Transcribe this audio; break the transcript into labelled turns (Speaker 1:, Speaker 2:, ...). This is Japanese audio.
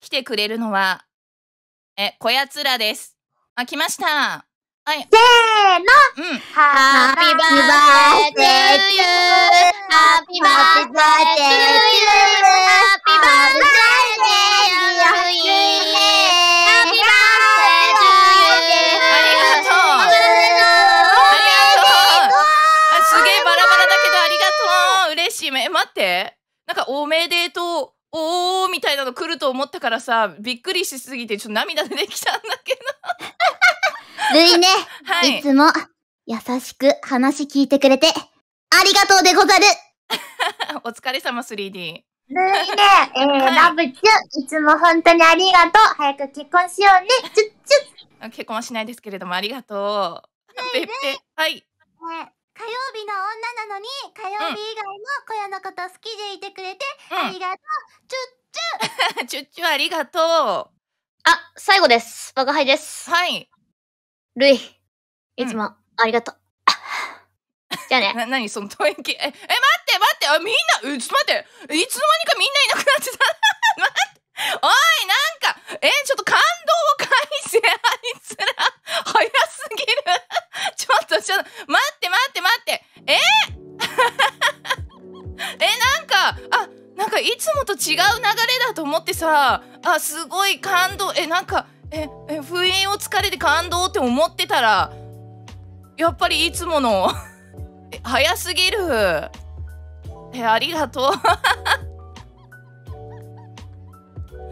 Speaker 1: 来てくれるのは、こやつらです。あ、来ました。はい。
Speaker 2: せーの。
Speaker 1: うん。
Speaker 2: ハッピーバースデートゥーユー。ハッピーバースデートゥーユー。ハッピーバースデートゥーユー。ハッピーバースデートゥーユー。
Speaker 1: ありがとう。ありがとう。あ、すげえバラバラだけどありがとう。嬉しい。待って。なんかおめでとう。おーみたいなの来ると思ったからさ、びっくりしすぎてちょっと涙出てきたんだけど。
Speaker 2: ルイね、
Speaker 1: はい。
Speaker 2: いつも優しく話聞いてくれてありがとうでござる。
Speaker 1: お疲れ様 3D。
Speaker 2: ルイね、ラブチュ、いつも本当にありがとう。早く結婚しようね。チュッチュッ。
Speaker 1: 結婚はしないですけれどもありがとう。ペッペ、はい。
Speaker 3: 火曜日の女なのに火曜日以外の小屋のこと好きでいてくれてありがとう。チュッチュ
Speaker 1: チュッチュありがとう。
Speaker 4: あ、最後です。我が輩です。
Speaker 1: はい。
Speaker 4: ルイ、いつもありがとう。じゃあね。
Speaker 1: 何その吐息。待って、あ、みんな、ちょっと待って。いつの間にかみんないなくなってた。待って。おい、なんか、ちょっと感動を返せ、あいつら。早すぎる。ちょっと、待って。なんかいつもと違う流れだと思ってさ、あ、すごい感動。なんか、不意をつかれて感動って思ってたら、やっぱりいつもの早すぎる。ありがとう。